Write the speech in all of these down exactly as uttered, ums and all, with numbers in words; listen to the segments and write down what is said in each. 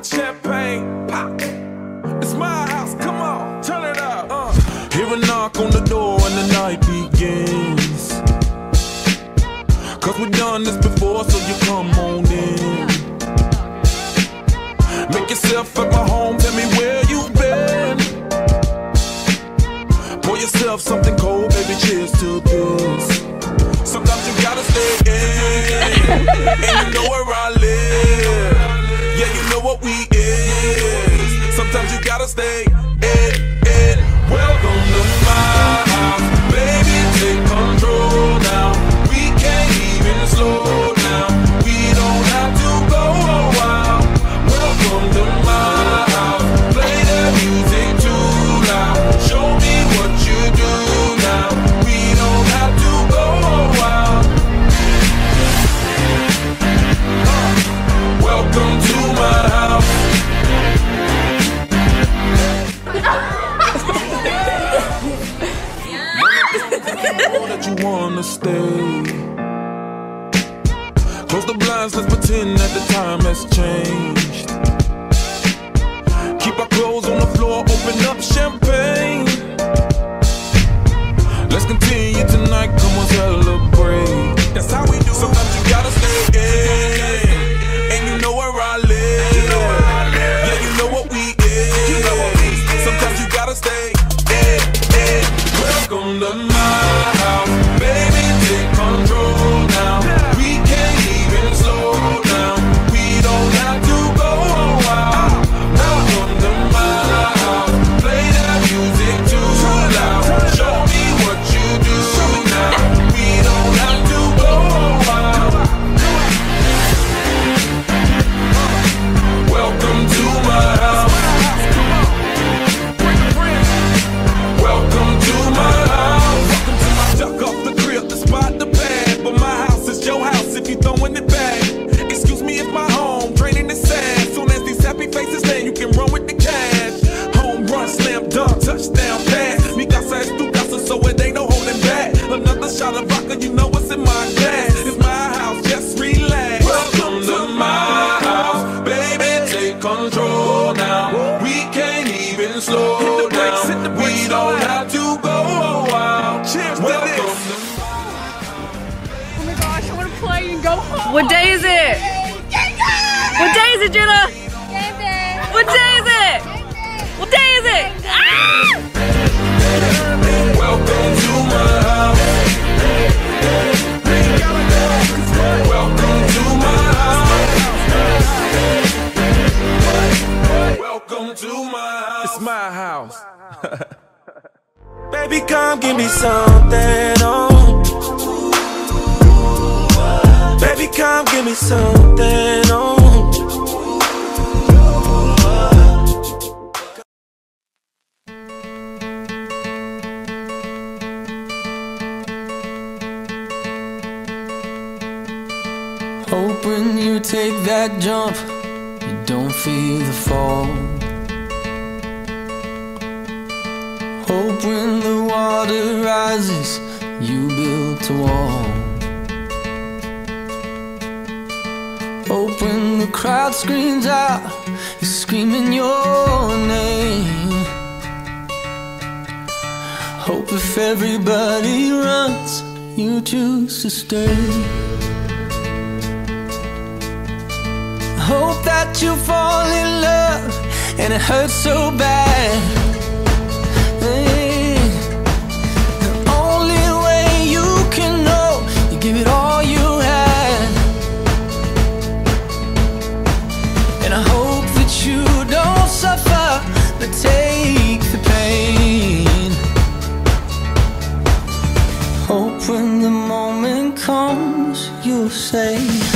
with champagne. Pop. It's my house, come on, turn it up. Uh. Hear a knock on the door and the night begins. Cause we've done this before, so you come on in. Make yourself at my home, tell me where you've been. Pour yourself something cold, baby, cheers to this. Sometimes you gotta stay in, and you know where I live. Yeah, you know what we is. Sometimes you gotta stay in, in. Welcome to my house, baby, take control now. We can't even slow down. We don't have to go a while. Welcome to my house, play the music too loud. Show me what you do now. We don't have to go a while. uh, Welcome to my house. That you wanna stay. Close the blinds, let's pretend that the time has changed. Keep our clothes on the floor, open up champagne. Let's continue tonight, come on, celebrate. That's how we do. Sometimes you gotta stay in, and you know where I live. You know where I live. Yeah, you know what we is. You know what we is. Sometimes you gotta stay in, in. Welcome to my house, baby, take control now. We can't even slow down. We don't have to go a while. Welcome to my house, play that music too loud. Show me what you do now. We don't have to go a while. Welcome to my house. Welcome to my house. Welcome to my duck off the crib, the spot, the bag. But my house is your house if you throwing it back. Excuse me if my home draining is sad. Soon as these happy faces land, you can run with the cash. Home run, slam dunk, touchdown pass. Mi casa es tu casa, so it ain't no holding back. Another shot of vodka, you know what's in my glass. It's my house, just relax. Welcome to my house, baby, take control now. We can't even slow down. We don't have to go a while. Cheers to this. Oh my gosh, I want to play and go home. What day is it? What day is it, Jenna? What day is it? What day is it? Ah! Welcome to my house. Welcome to my house. Welcome to my house. It's my house. Baby, come give me something, oh. Baby, come give me something, oh. Hope when you take that jump, you don't feel the fall. Hope when the water rises, you built a wall. Hope when the crowd screams out, you're screaming your name. Hope if everybody runs, you choose to stay. Hope that you fall in love and it hurts so bad. Hey, the only way you can know, you give it all you had. And I hope that you don't suffer, but take the pain. Hope when the moment comes, you'll say,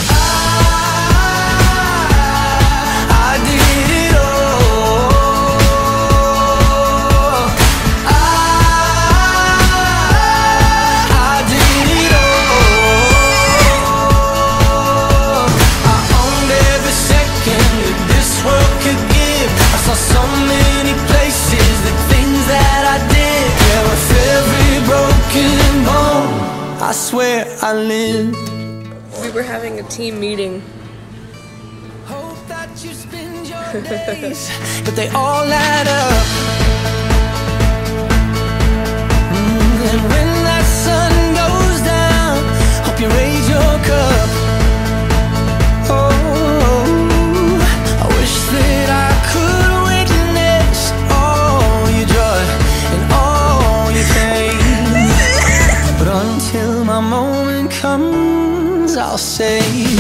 I swear I lived. We were having a team meeting days, but they all add up. Mm, and when that sun goes down, hope you raise your cup. Oh, I wish that I could witness all your joy and all your pain, but until my moment comes, I'll say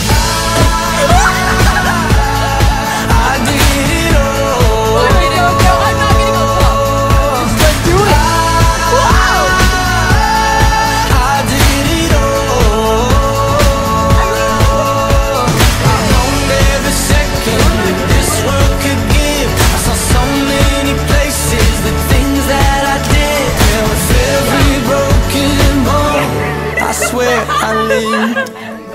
I lived.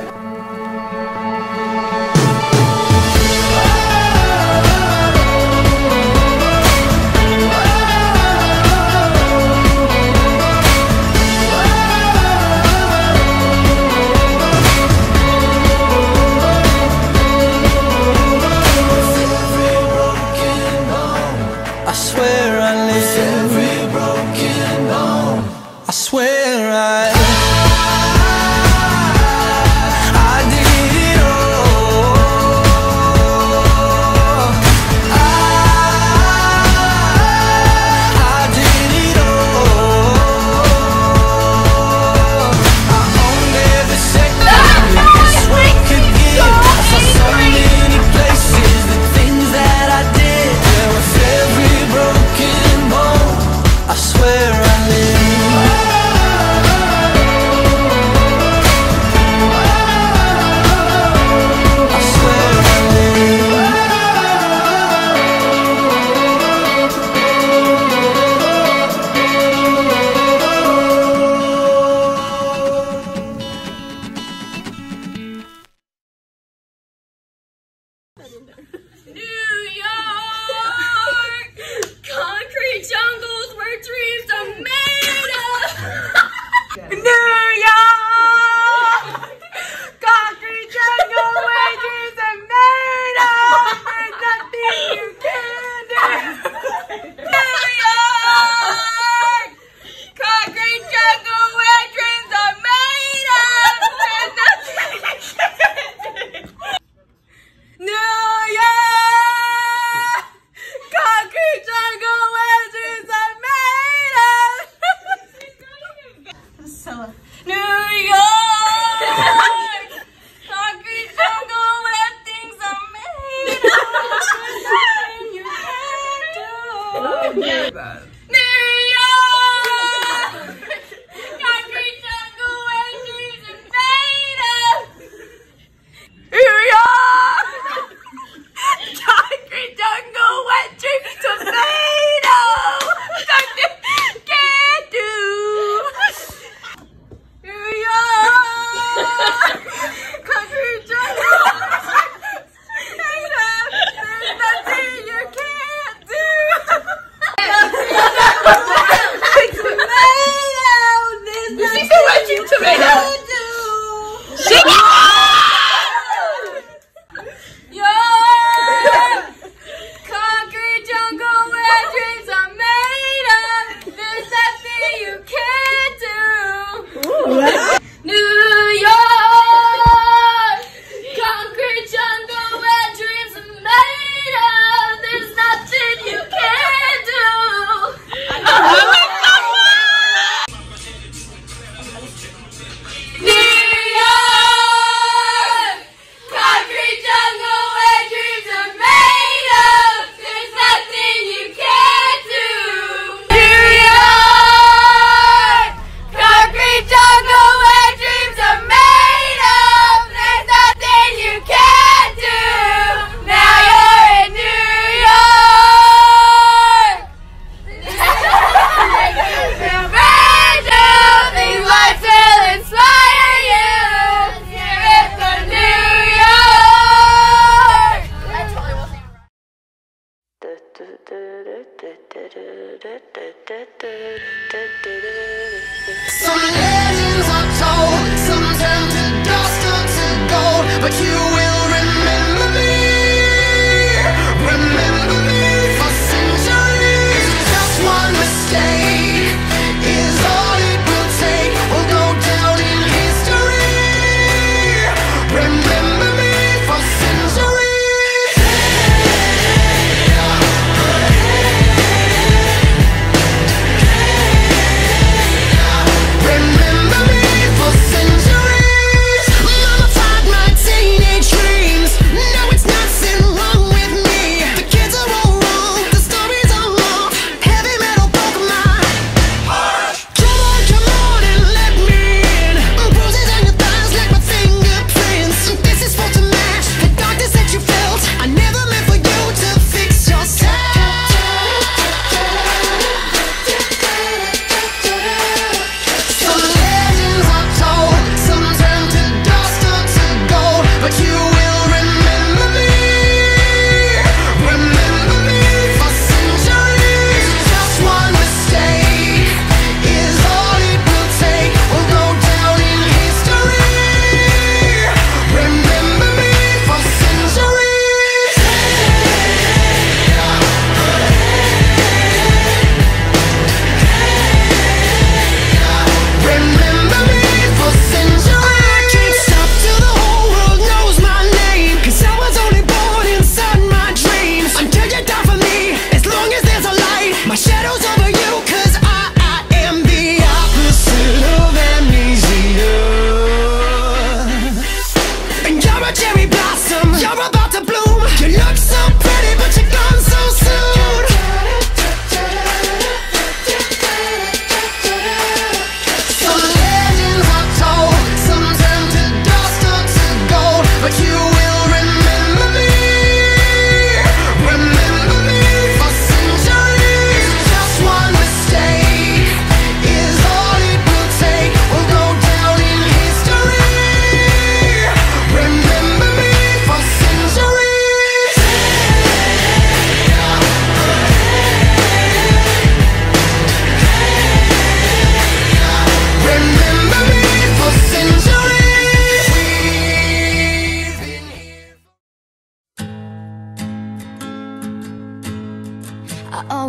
I swear I lived. Every broken bone. I swear I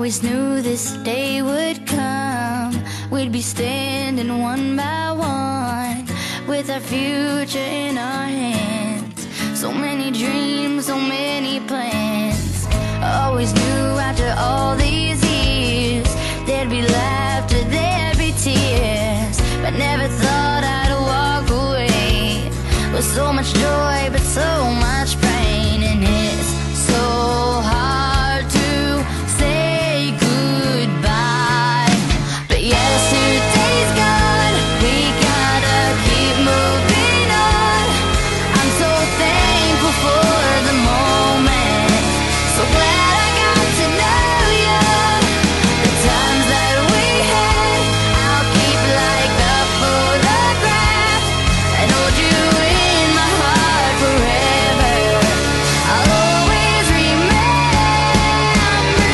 always knew this day would come. We'd be standing one by one with our future in our hands. So many dreams, so many plans. Always knew after all these years there'd be laughter, there'd be tears, but never thought I'd walk away with so much joy but so much pain. And it's so hard to say goodbye, but yesterday's gone, we gotta keep moving on. I'm so thankful for the moment, so glad I got to know you. The times that we had, I'll keep like a photograph and hold you in my heart forever. I'll always remember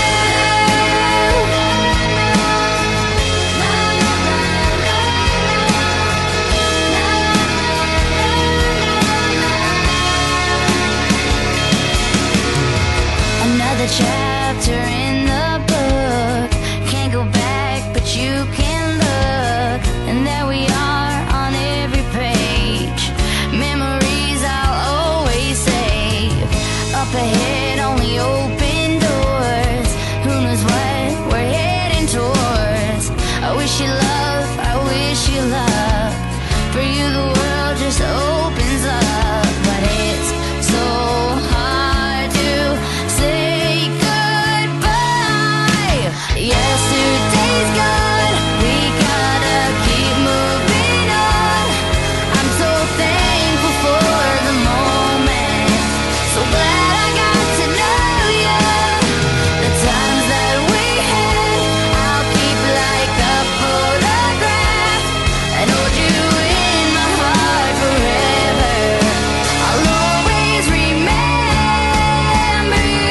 you. Another chapter in the book, can't go back but you can look, and there we are on every page. Memories I'll always save. Up ahead only open doors, who knows what we're heading towards. I wish you love, I wish you luck. For you the world just opens up, but it's so hard to say goodbye. Yesterday's gone, we gotta keep moving on. I'm so thankful for the moment, so glad I got to know you. The times that we had, I'll keep like a photograph and hold you in my heart forever. I'll always remember you.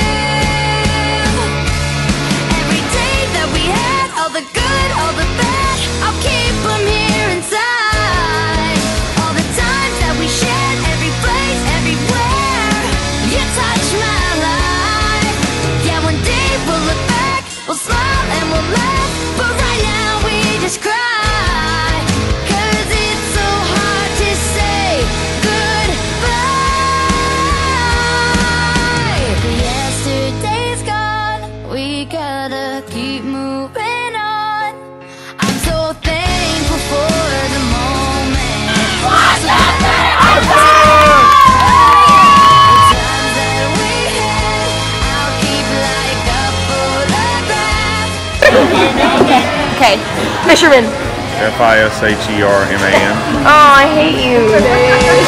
Every day that we had, all the good, all the bad, I'll keep them here inside. All the times that we shared, every place, everywhere, you touched my life. Yeah, one day we'll look back, we'll smile and we'll laugh, but right now we just cry, 'cause it's so hard to say goodbye. Yesterday's gone, we gotta keep moving on. I'm so thankful for the moment. So glad I got to know you. The times that we had, I'll keep like a photograph. Okay, fisherman. F I S H E R M A N. Oh, I hate you.